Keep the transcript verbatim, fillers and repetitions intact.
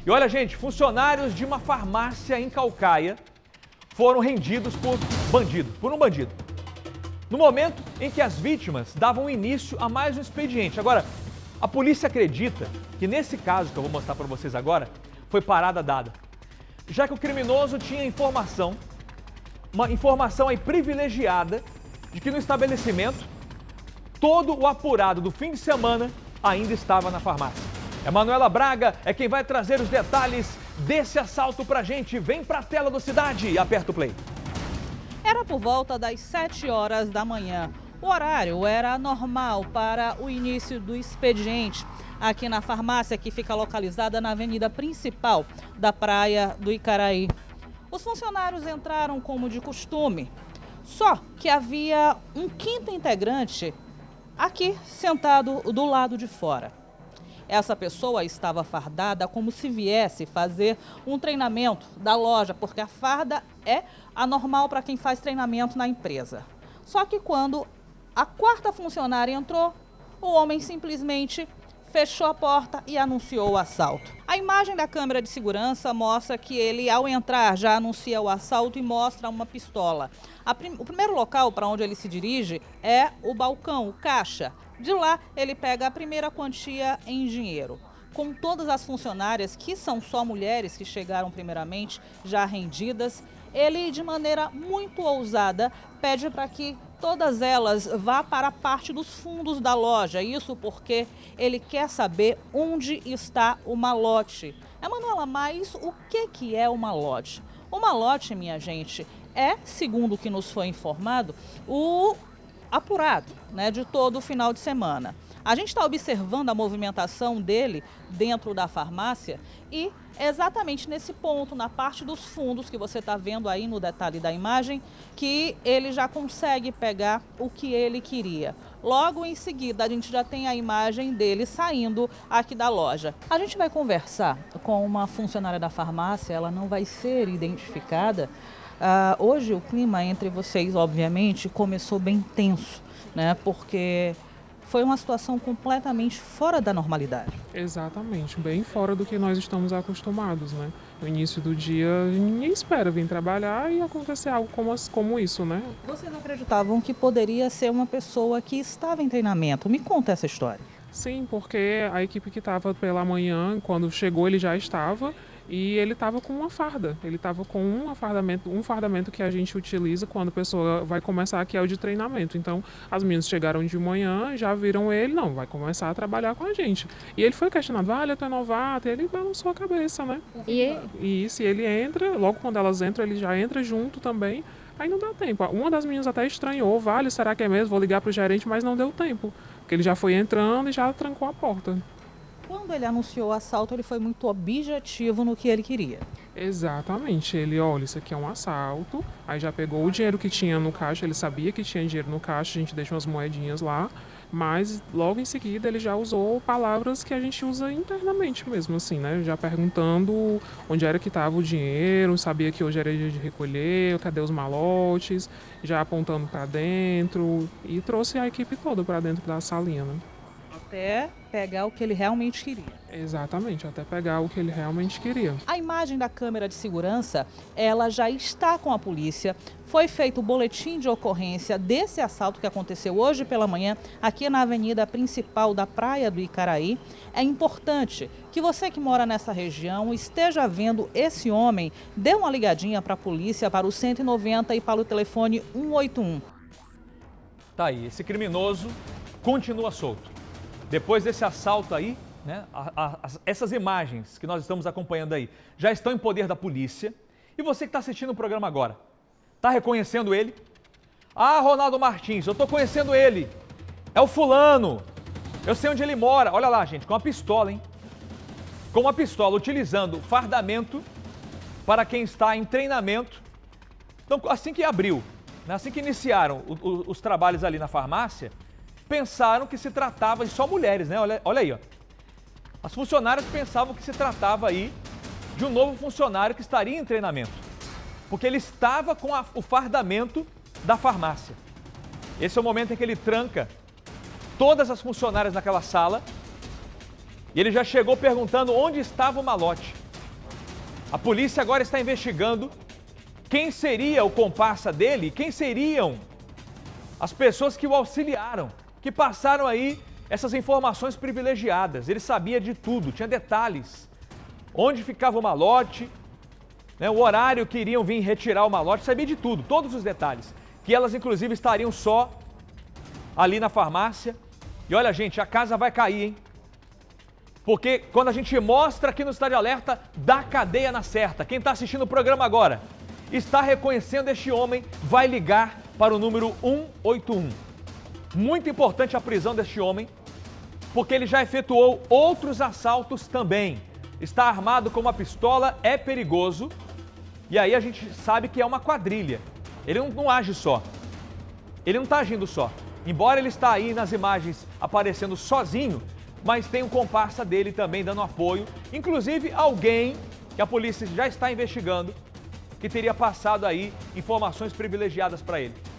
E olha, gente, funcionários de uma farmácia em Caucaia foram rendidos por bandido, por um bandido. No momento em que as vítimas davam início a mais um expediente. Agora, a polícia acredita que nesse caso que eu vou mostrar para vocês agora, foi parada dada. Já que o criminoso tinha informação, uma informação aí privilegiada de que no estabelecimento, todo o apurado do fim de semana ainda estava na farmácia. Emanuela Braga é quem vai trazer os detalhes desse assalto pra gente. Vem pra tela do Cidade e aperta o play. Era por volta das sete horas da manhã. O horário era normal para o início do expediente aqui na farmácia, que fica localizada na avenida principal da Praia do Icaraí. Os funcionários entraram como de costume, só que havia um quinto integrante aqui sentado do lado de fora. Essa pessoa estava fardada como se viesse fazer um treinamento da loja, porque a farda é a normal para quem faz treinamento na empresa. Só que quando a quarta funcionária entrou, o homem simplesmente fechou a porta e anunciou o assalto. A imagem da câmera de segurança mostra que ele, ao entrar, já anuncia o assalto e mostra uma pistola. A prim- o primeiro local para onde ele se dirige é o balcão, o caixa. De lá, ele pega a primeira quantia em dinheiro. Com todas as funcionárias, que são só mulheres que chegaram primeiramente, já rendidas, ele, de maneira muito ousada, pede para que todas elas vá para a parte dos fundos da loja. Isso porque ele quer saber onde está o malote. Emanuela, mas o que, que é o malote? O malote, minha gente, é, segundo o que nos foi informado, o apurado, né, de todo o final de semana. A gente está observando a movimentação dele dentro da farmácia e exatamente nesse ponto, na parte dos fundos que você está vendo aí no detalhe da imagem, que ele já consegue pegar o que ele queria. Logo em seguida, a gente já tem a imagem dele saindo aqui da loja. A gente vai conversar com uma funcionária da farmácia, ela não vai ser identificada. Uh, hoje o clima entre vocês, obviamente, começou bem tenso, né? Porque foi uma situação completamente fora da normalidade. Exatamente, bem fora do que nós estamos acostumados, né? No início do dia, ninguém espera vir trabalhar e acontecer algo como, como isso, né? Vocês acreditavam que poderia ser uma pessoa que estava em treinamento? Me conta essa história. Sim, porque a equipe que estava pela manhã, quando chegou, ele já estava. E ele estava com uma farda, ele estava com um fardamento, um fardamento que a gente utiliza quando a pessoa vai começar, que é o de treinamento. Então, as meninas chegaram de manhã, já viram ele, não, vai começar a trabalhar com a gente. E ele foi questionado, ah, tu é novato, e ele balançou a cabeça, né? E, e isso, e ele entra, logo quando elas entram, ele já entra junto também, aí não dá tempo. Uma das meninas até estranhou, vale, será que é mesmo? Vou ligar para o gerente, mas não deu tempo, porque ele já foi entrando e já trancou a porta. Quando ele anunciou o assalto, ele foi muito objetivo no que ele queria. Exatamente. Ele, olha, isso aqui é um assalto. Aí já pegou o dinheiro que tinha no caixa, ele sabia que tinha dinheiro no caixa, a gente deixa umas moedinhas lá. Mas logo em seguida ele já usou palavras que a gente usa internamente mesmo, assim, né? Já perguntando onde era que estava o dinheiro, sabia que hoje era dia de recolher, cadê os malotes, já apontando para dentro e trouxe a equipe toda para dentro da salinha, né? Até pegar o que ele realmente queria. Exatamente, até pegar o que ele realmente queria. A imagem da câmera de segurança, ela já está com a polícia. Foi feito o boletim de ocorrência desse assalto que aconteceu hoje pela manhã aqui na avenida principal da Praia do Icaraí. É importante que você que mora nessa região esteja vendo esse homem, dê uma ligadinha para a polícia, para o cento e noventa e para o telefone um oito um. Tá aí, esse criminoso continua solto. Depois desse assalto aí, né, a, a, a, essas imagens que nós estamos acompanhando aí já estão em poder da polícia. E você que está assistindo o programa agora, está reconhecendo ele? Ah, Ronaldo Martins, eu estou conhecendo ele. É o fulano. Eu sei onde ele mora. Olha lá, gente, com uma pistola, hein? Com uma pistola, utilizando fardamento para quem está em treinamento. Então, assim que abriu, né, assim que iniciaram o, o, os trabalhos ali na farmácia, pensaram que se tratava de só mulheres, né? Olha, olha aí, ó. As funcionárias pensavam que se tratava aí de um novo funcionário que estaria em treinamento, porque ele estava com a, o fardamento da farmácia. Esse é o momento em que ele tranca todas as funcionárias naquela sala e ele já chegou perguntando onde estava o malote. A polícia agora está investigando quem seria o comparsa dele, quem seriam as pessoas que o auxiliaram, que passaram aí essas informações privilegiadas. Ele sabia de tudo, tinha detalhes. Onde ficava o malote, né, o horário que iriam vir retirar o malote, sabia de tudo, todos os detalhes. Que elas, inclusive, estariam só ali na farmácia. E olha, gente, a casa vai cair, hein? Porque quando a gente mostra aqui no Cidade Alerta, dá cadeia na certa. Quem está assistindo o programa agora está reconhecendo este homem, vai ligar para o número um oito um. Muito importante a prisão deste homem, porque ele já efetuou outros assaltos também. Está armado com uma pistola, é perigoso. E aí a gente sabe que é uma quadrilha. Ele não, não age só. Ele não está agindo só. Embora ele está aí nas imagens aparecendo sozinho, mas tem um comparsa dele também dando apoio. Inclusive alguém que a polícia já está investigando, que teria passado aí informações privilegiadas para ele.